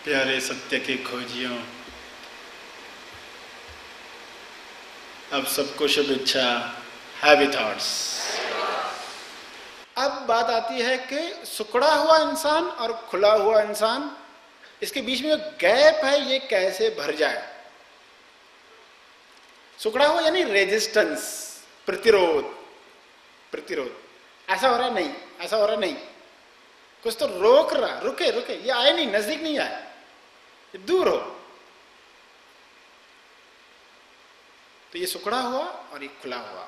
प्यारे सत्य के खोजियों, अब सबको शुभेच्छा, हैवी थॉट्स। अब बात आती है कि सिकुड़ा हुआ इंसान और खुला हुआ इंसान, इसके बीच में जो गैप है ये कैसे भर जाए। सिकुड़ा हुआ यानी रेजिस्टेंस, प्रतिरोध। ऐसा हो रहा नहीं, ऐसा हो रहा नहीं, कुछ तो रोक रहा, रुके रुके, ये आए नहीं, नजदीक नहीं आए, ये दूर हो। तो ये सिकुड़ा हुआ और ये खुला हुआ।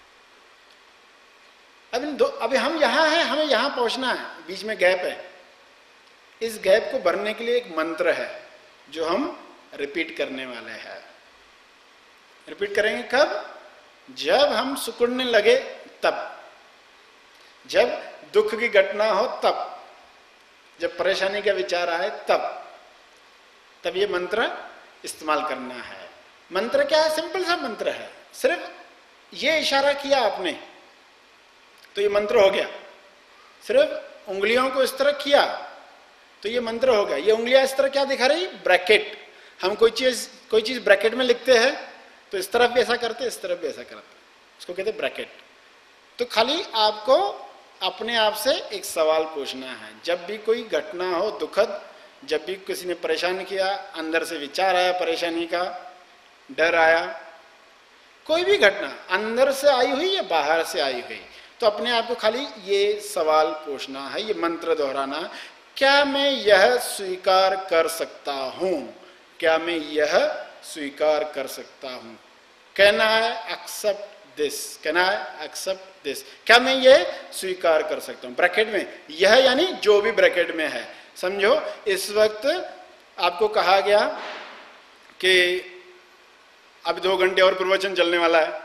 अभी हम यहां हैं, हमें यहां पहुंचना है, बीच में गैप है। इस गैप को भरने के लिए एक मंत्र है जो हम रिपीट करने वाले हैं। रिपीट करेंगे कब? जब हम सिकुड़ने लगे तब, जब दुख की घटना हो तब, जब परेशानी का विचार आए तब ये मंत्र इस्तेमाल करना है। मंत्र क्या है? सिंपल सा मंत्र है, सिर्फ ये इशारा किया आपने तो ये मंत्र हो गया। सिर्फ उंगलियों को इस तरह किया तो ये मंत्र हो गया। ये उंगलियां इस तरह क्या दिखा रही? ब्रैकेट। हम कोई चीज ब्रैकेट में लिखते हैं तो इस तरफ भी ऐसा करते, इस तरफ भी ऐसा करते, उसको कहते हैं ब्रैकेट। तो खाली आपको अपने आप से एक सवाल पूछना है। जब भी कोई घटना हो दुखद, जब भी किसी ने परेशान किया, अंदर से विचार आया परेशानी का, डर आया, कोई भी घटना अंदर से आई हुई या बाहर से आई हुई, तो अपने आप को खाली ये सवाल पूछना है, ये मंत्र दोहराना, क्या मैं यह स्वीकार कर सकता हूं? क्या मैं यह स्वीकार कर सकता हूं? कहना है एक्सेप्ट दिस, कहना है एक्सेप्ट दिस। क्या मैं ये स्वीकार कर सकता हूं? ब्रैकेट में यह यानी जो भी ब्रैकेट में है। समझो इस वक्त आपको कहा गया कि अब 2 घंटे और प्रवचन चलने वाला है।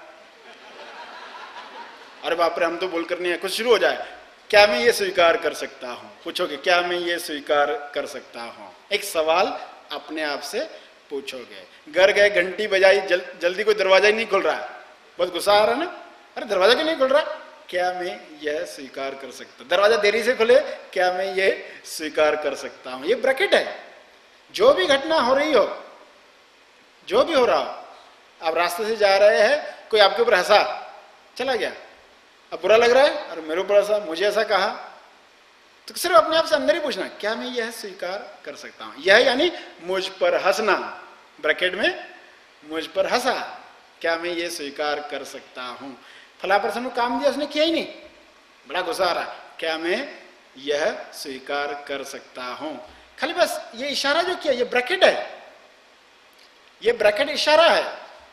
अरे बाप रे, हम तो बोल कर नहीं है, कुछ शुरू हो जाए। क्या मैं ये स्वीकार कर सकता हूं? पूछोगे क्या मैं ये स्वीकार कर सकता हूं? एक सवाल अपने आप से पूछोगे। घर गए, घंटी बजाई, जल्दी कोई दरवाजा ही नहीं खुल रहा है, बहुत गुस्सा आ रहा है ना, अरे दरवाजा क्यों नहीं खुल रहा? क्या मैं यह स्वीकार कर सकता? दरवाजा देरी से खुले, क्या मैं ये स्वीकार कर सकता हूं? ये ब्रैकेट है। जो भी घटना हो रही हो, जो भी हो रहा हो, आप रास्ते से जा रहे हैं, कोई आपके ऊपर हंसा, चला गया, अब बुरा लग रहा है, और मेरे ऊपर ऐसा, मुझे ऐसा कहा, तो सिर्फ अपने आप से अंदर ही पूछना, क्या मैं यह स्वीकार कर सकता हूं? यह यानी मुझ पर हंसना, ब्रैकेट में मुझ पर हंसा, क्या मैं ये स्वीकार कर सकता हूं? फला पर्सन को काम दिया, उसने किया ही नहीं, बड़ा गुस्सा आ रहा है, क्या मैं यह स्वीकार कर सकता हूं? खाली बस ये इशारा जो किया, ये ब्रैकेट है, ये ब्रैकेट इशारा है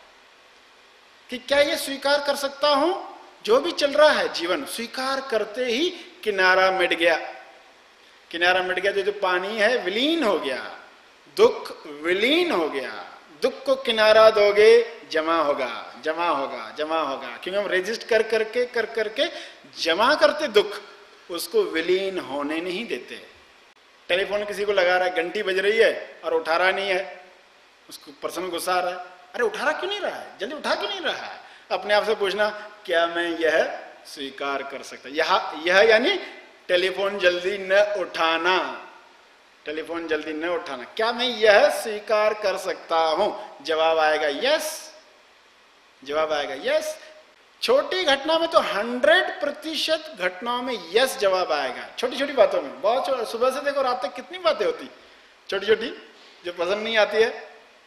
कि क्या ये स्वीकार कर सकता हूं? जो भी चल रहा है जीवन, स्वीकार करते ही किनारा मिट गया। किनारा मिट गया तो जो पानी है विलीन हो गया, दुख विलीन हो गया। दुख को किनारा दोगे, जमा होगा, जमा होगा, जमा होगा, क्योंकि हम रेजिस्ट कर करके जमा करते दुख, उसको विलीन होने नहीं देते। टेलीफोन किसी को लगा रहा है, घंटी बज रही है और उठा रहा नहीं है, उसको पर्सन गुस्सा आ रहा है, अरे उठा रहा क्यों नहीं रहा है, जल्दी उठा क्यों नहीं रहा है? अपने आप से पूछना, क्या मैं यह स्वीकार कर सकता? यह यानी टेलीफोन जल्दी न उठाना, टेलीफोन जल्दी न उठाना। क्या मैं यह स्वीकार कर सकता हूं? जवाब आएगा यस, जवाब आएगा यस। छोटी घटना में तो 100% घटनाओं में यस जवाब आएगा। छोटी छोटी बातों में, बहुत सुबह से देखो रात तक कितनी बातें होती छोटी छोटी जो पसंद नहीं आती है,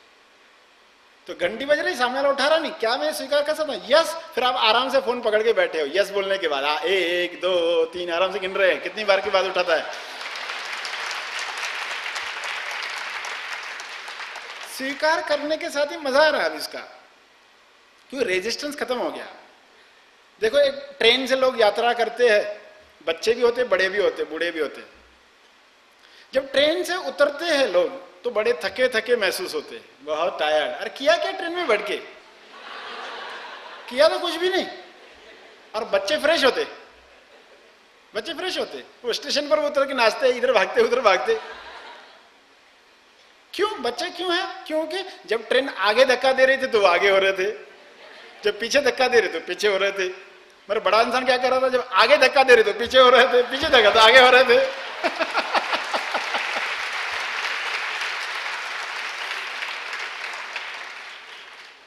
तो घंटी बज रही, सामने वाला उठा रहा नहीं, क्या मैं स्वीकार कर सकता हूं? यस। फिर आप आराम से फोन पकड़ के बैठे हो, यस बोलने के बाद 1 2 3 आराम से गिन रहे हैं, कितनी बार की बात उठाता है। स्वीकार करने के साथ ही मजा आ रहा है अब इसका, क्योंकि रेजिस्टेंस खत्म हो गया। देखो एक ट्रेन से लोग यात्रा करते हैं, बच्चे भी होते, बड़े भी होते, बूढ़े भी होते। जब ट्रेन से उतरते हैं लोग तो बड़े थके थके महसूस होते, बहुत टायर्ड। अरे किया क्या ट्रेन में बैठ के? किया तो कुछ भी नहीं। और बच्चे फ्रेश होते, बच्चे फ्रेश होते, वो स्टेशन पर उतर के नाचते, इधर भागते उधर भागते। क्यों? बच्चे क्यों है? क्योंकि जब ट्रेन आगे धक्का दे रही थी तो आगे हो रहे थे, जब पीछे धक्का दे रहे तो पीछे हो रहे थे। मेरा बड़ा इंसान क्या कर रहा था, जब आगे धक्का दे रहे तो पीछे हो रहे थे, पीछे धक्का तो आगे हो रहे थे।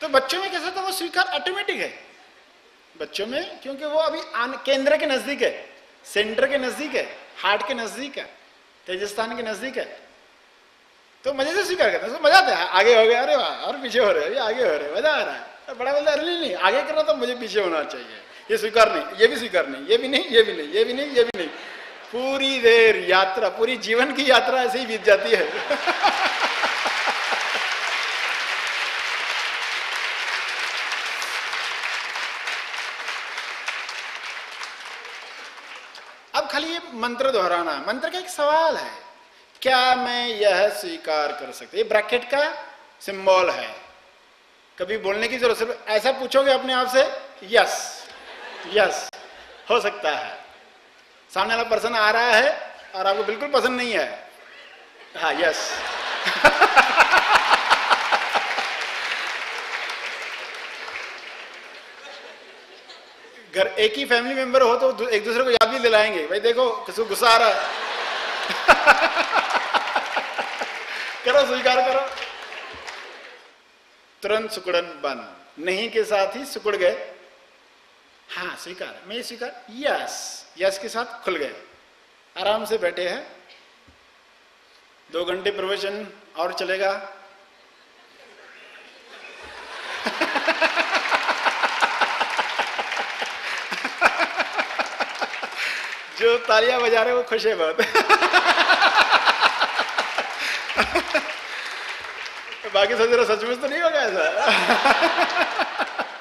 तो बच्चों में कैसा था, वो स्वीकार ऑटोमेटिक है बच्चों में, क्योंकि वो अभी केंद्र के नजदीक है, सेंटर के नजदीक है, हार्ट के नजदीक है, तेजस्थान के नजदीक है, तो मजे से स्वीकार करते हैं। मजा आता है, आगे हो गया, अरे वाह, और पीछे हो रहे, अभी आगे हो रहे, मजा आ रहा है। बड़ा बोलता है, अरे नहीं आगे कर रहा था, मुझे पीछे होना चाहिए, ये स्वीकार नहीं, ये भी स्वीकार नहीं, ये भी नहीं, ये भी नहीं, ये भी नहीं, ये भी नहीं। पूरी देर यात्रा, पूरी जीवन की यात्रा ऐसे ही बीत जाती है। अब खाली ये मंत्र दोहराना, मंत्र का एक सवाल है, क्या मैं यह स्वीकार कर सकता, ये ब्रैकेट का सिंबल है, कभी बोलने की जरूरत, सिर्फ ऐसा पूछोगे अपने आप से, यस यस हो सकता है। सामने वाला पर्सन आ रहा है और आपको बिल्कुल पसंद नहीं है, हाँ यस। घर एक ही फैमिली मेंबर हो तो एक दूसरे को याद भी दिलाएंगे, भाई देखो किसी को गुस्सा आ रहा है। करो, स्वीकार करो, तुरंत सिकुड़न बंद, नहीं के साथ ही सिकुड़ गए, हाँ स्वीकार, मैं स्वीकार, यस, यस के साथ खुल गए, आराम से बैठे हैं। 2 घंटे प्रवचन और चलेगा। जो तालियां बजा रहे हैं वो खुश है बहुत। बाकी सोच रहे सचमुच तो नहीं होगा ऐसा।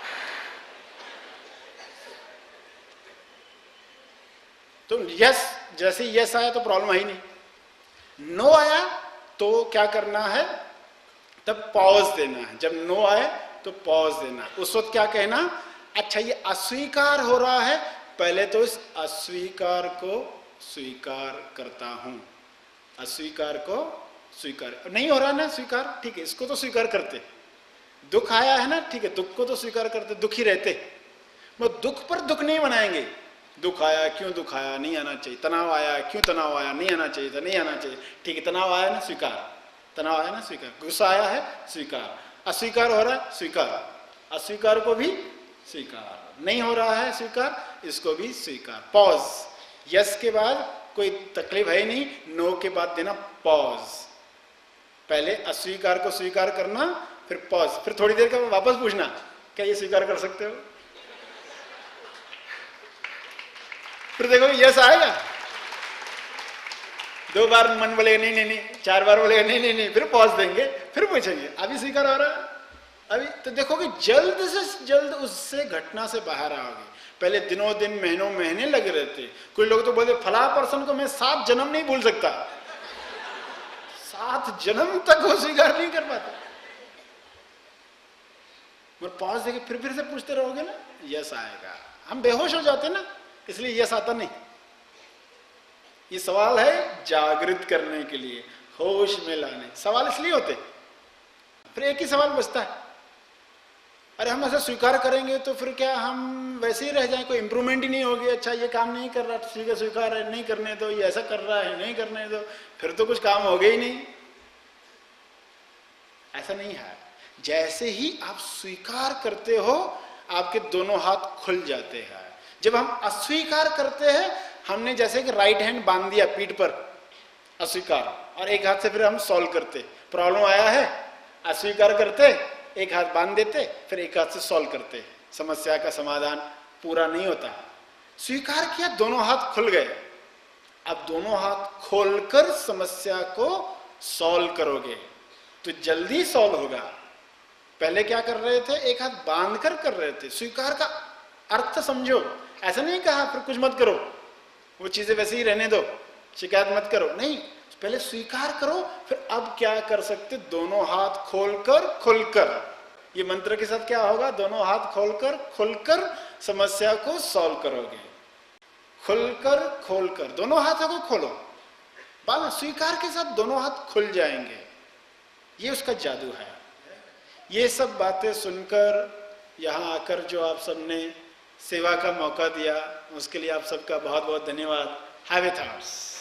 तो यस, जैसे यस आया तो प्रॉब्लम है ही नहीं, नो आया तो क्या करना है, तब पॉज देना है। जब नो आए तो पॉज देना, उस वक्त क्या कहना, अच्छा ये अस्वीकार हो रहा है, पहले तो इस अस्वीकार को स्वीकार करता हूं, अस्वीकार को स्वीकार, नहीं हो रहा ना स्वीकार, ठीक है, इसको तो स्वीकार करते, दुख आया है ना, ठीक है, दुख को तो स्वीकार करते, दुखी रहते, वो दुख पर दुख नहीं बनाएंगे, दुख आया क्यों दुख आया, नहीं आना चाहिए, तनाव आया क्यों तनाव आया, नहीं आना चाहिए था, नहीं आना चाहिए, ठीक है, तनाव आया ना स्वीकार, तनाव आया ना स्वीकार, गुस्सा आया है स्वीकार, अस्वीकार हो रहा है स्वीकार, अस्वीकार को भी स्वीकार, नहीं हो रहा है स्वीकार, इसको भी स्वीकार, पॉज, यस के बाद कोई तकलीफ है नहीं, नो के बाद देना पॉज, पहले अस्वीकार को स्वीकार करना, फिर पॉज, फिर थोड़ी देर का वापस पूछना, क्या ये स्वीकार कर सकते हो, फिर देखो यस आएगा, 2 बार मन बोलेगा नहीं नहीं नहीं, 4 बार बोलेगा नहीं नहीं नहीं, फिर पॉज देंगे, फिर पूछेंगे अभी स्वीकार हो रहा है, अभी तो देखोगे जल्द से जल्द उससे घटना से बाहर आओगे। पहले दिनों दिन महीनों महीने लगे रहते, कोई लोग तो बोलते फला पर्सन को मैं 7 जन्म नहीं भूल सकता, 7 जन्म तक वो स्वीकार नहीं कर पाता, मगर पॉज देके फिर से पूछते रहोगे ना, यस आएगा, हम बेहोश हो जाते ना, इसलिए यस आता नहीं। ये सवाल है जागृत करने के लिए, होश में लाने, सवाल इसलिए होते, फिर एक ही सवाल बचता है, अरे हम ऐसा स्वीकार करेंगे तो फिर क्या हम वैसे ही रह जाएं, कोई इंप्रूवमेंट ही नहीं होगी, अच्छा ये काम नहीं कर रहा, ठीक है स्वीकार है, नहीं करने दो, ये ऐसा कर रहा है नहीं करने दो, फिर तो कुछ काम हो गया ही नहीं, ऐसा नहीं है। जैसे ही आप स्वीकार करते हो आपके दोनों हाथ खुल जाते हैं, जब हम अस्वीकार करते हैं, हमने जैसे कि राइट हैंड बांध दिया पीठ पर, अस्वीकार, और एक हाथ से फिर हम सॉल्व करते, प्रॉब्लम आया है, अस्वीकार करते, एक हाथ बांध देते, फिर एक हाथ से सॉल्व करते, समस्या का समाधान पूरा नहीं होता। स्वीकार किया, दोनों हाथ खुल गए, अब दोनों हाथ खोलकर समस्या को सॉल्व करोगे तो जल्दी सॉल्व होगा। पहले क्या कर रहे थे, एक हाथ बांध कर रहे थे। स्वीकार का अर्थ समझो, ऐसा नहीं कहा फिर कुछ मत करो, वो चीजें वैसे ही रहने दो, शिकायत मत करो, नहीं, पहले स्वीकार करो, फिर अब क्या कर सकते, दोनों हाथ खोलकर खुलकर, ये मंत्र के साथ क्या होगा, दोनों हाथ खोलकर खुलकर समस्या को सॉल्व करोगे, खुलकर खोलकर, दोनों हाथों को खोलो, बाला स्वीकार के साथ दोनों हाथ खुल जाएंगे, ये उसका जादू है। ये सब बातें सुनकर यहाँ आकर जो आप सबने सेवा का मौका दिया, उसके लिए आप सबका बहुत बहुत धन्यवाद। Have a thoughts.